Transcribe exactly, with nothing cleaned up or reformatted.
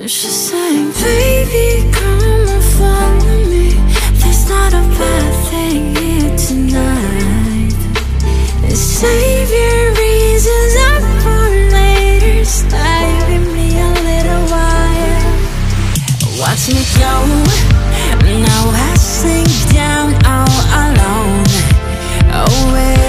She's saying, baby, come and follow me. There's not a bad thing here tonight. Save your reasons up for later. Stay with me a little while. Watch me go. Now I sink down all alone. Away